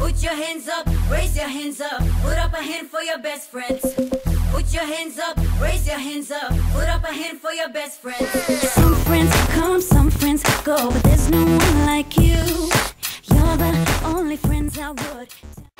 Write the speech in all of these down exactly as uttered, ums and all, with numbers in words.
Put your hands up, raise your hands up. Put up a hand for your best friends. Put your hands up, raise your hands up. Put up a hand for your best friends. Some friends come, some friends go, but there's no one like you. You're the only friends I would.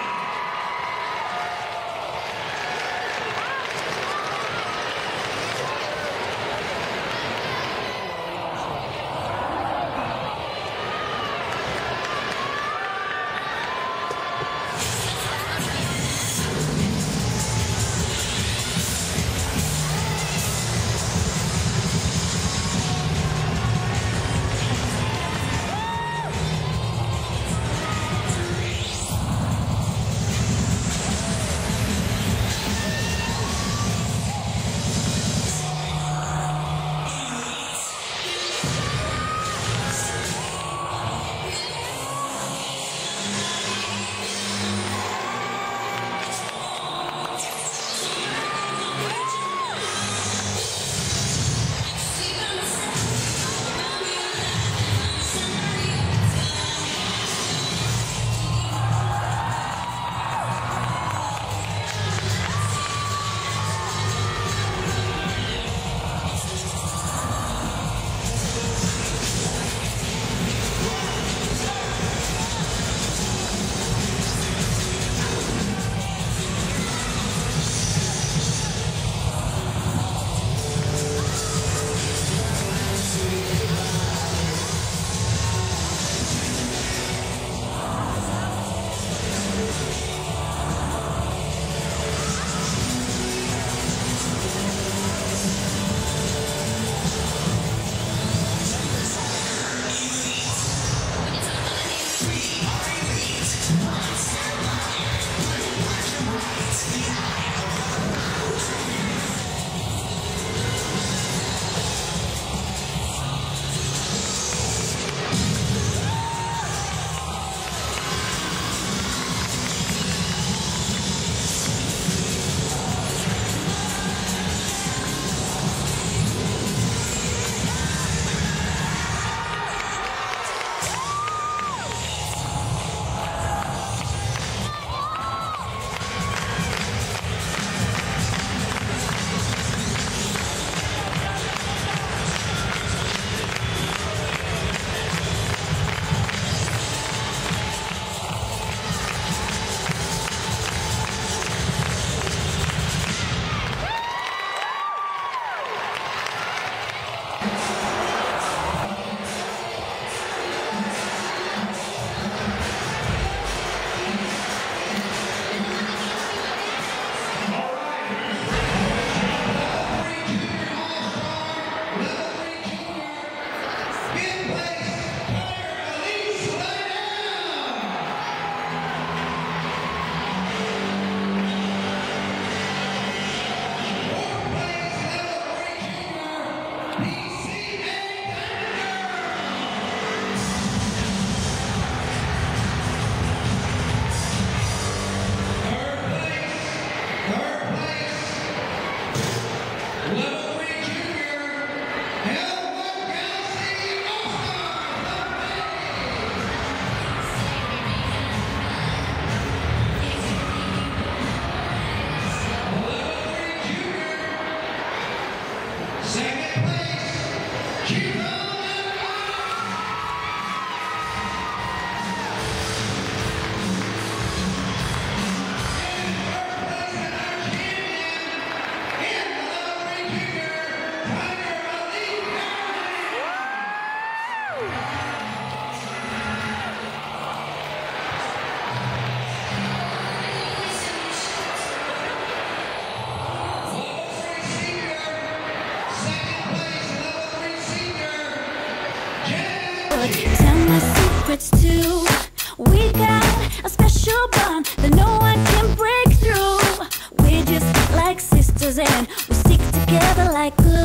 Tell my secrets too. We got a special bond that no one can break through. We're just like sisters and we stick together like glue.